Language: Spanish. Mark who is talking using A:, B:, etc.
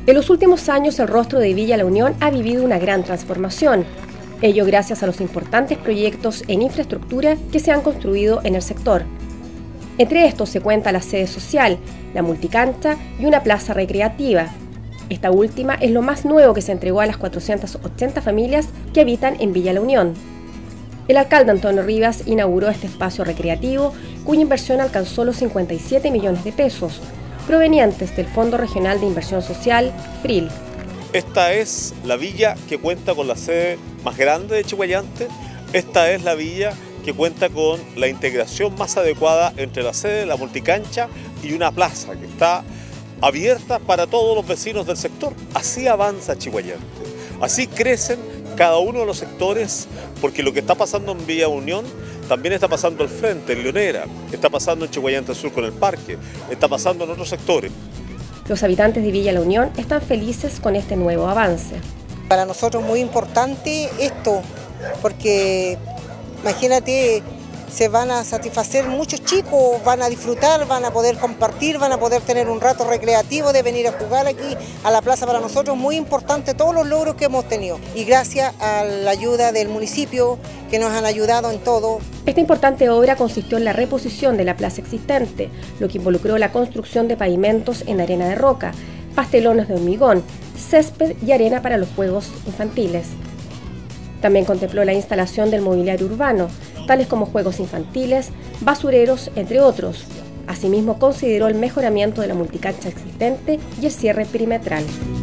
A: En los últimos años, el rostro de Villa La Unión ha vivido una gran transformación. Ello gracias a los importantes proyectos en infraestructura que se han construido en el sector. Entre estos se cuenta la sede social, la multicancha y una plaza recreativa. Esta última es lo más nuevo que se entregó a las 480 familias que habitan en Villa La Unión. El alcalde Antonio Rivas inauguró este espacio recreativo, cuya inversión alcanzó los 57 millones de pesos, provenientes del Fondo Regional de Inversión Social, FRIL.
B: Esta es la villa que cuenta con la sede más grande de Chiguayante. Esta es la villa que cuenta con la integración más adecuada entre la sede, la multicancha y una plaza que está abierta para todos los vecinos del sector. Así avanza Chiguayante, así crecen cada uno de los sectores, porque lo que está pasando en Villa Unión también está pasando al frente, en Leonera, está pasando en Chiguayante Sur con el parque, está pasando en otros sectores.
A: Los habitantes de Villa La Unión están felices con este nuevo avance.
C: Para nosotros muy importante esto, porque imagínate, se van a satisfacer muchos chicos, van a disfrutar, van a poder compartir, van a poder tener un rato recreativo de venir a jugar aquí a la plaza. Para nosotros muy importante todos los logros que hemos tenido y gracias a la ayuda del municipio que nos han ayudado en todo.
A: Esta importante obra consistió en la reposición de la plaza existente, lo que involucró la construcción de pavimentos en arena de roca, pastelones de hormigón, césped y arena para los juegos infantiles. También contempló la instalación del mobiliario urbano, tales como juegos infantiles, basureros, entre otros. Asimismo, consideró el mejoramiento de la multicancha existente y el cierre perimetral.